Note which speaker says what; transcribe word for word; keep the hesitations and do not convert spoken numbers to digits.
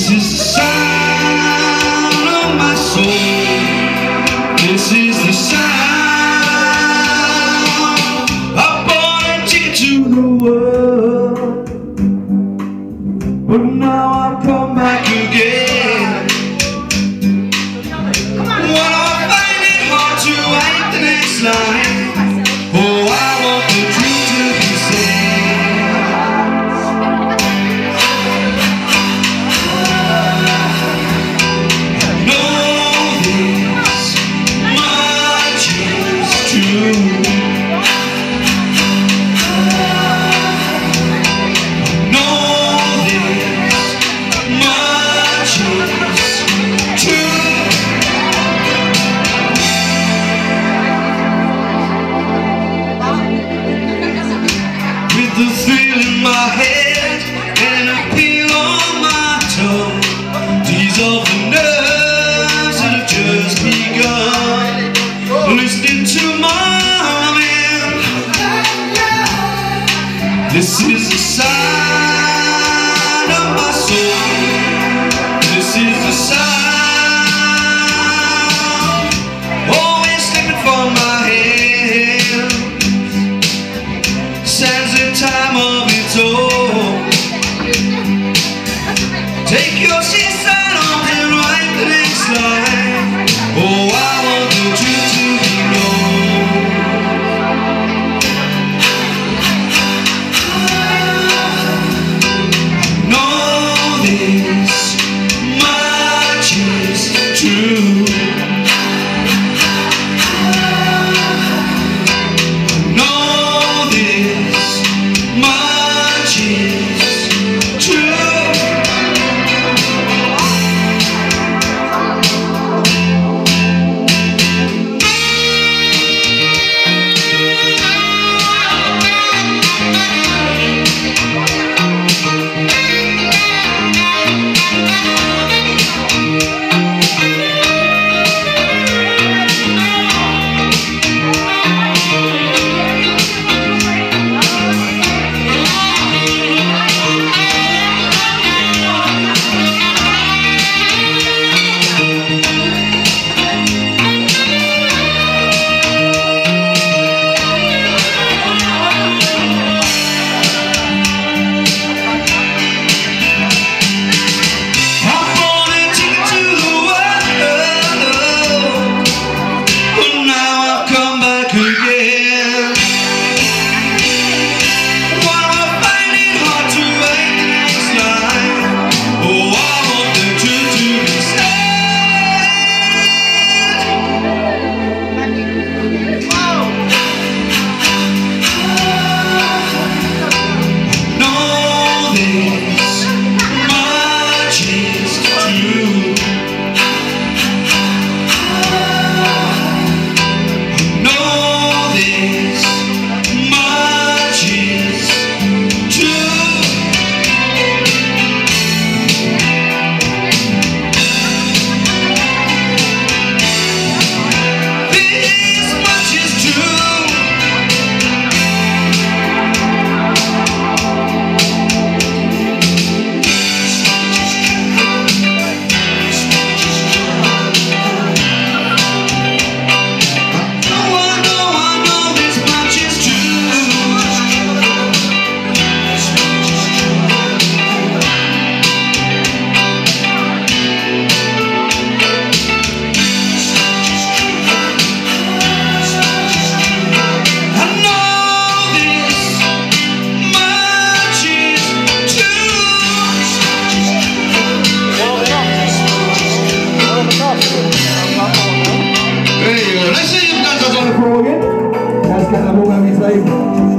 Speaker 1: This is the sound of my soul. This is the sound. I bought a ticket to the world, but now I've come back again. When I find it hard to write the next line, oh, I want the truth to be said. The thrill in my head and a peel on my tongue, these are the nerves that have just begun. Listening to my man, this is the sign of my soul. This is the sound, always slipping from my hand. Sense the time of its own. Take your seat, sign on and write the next line. Oh, I want the truth to be known. Know this much is true.
Speaker 2: Karaoke, that's kind of what I'm saying.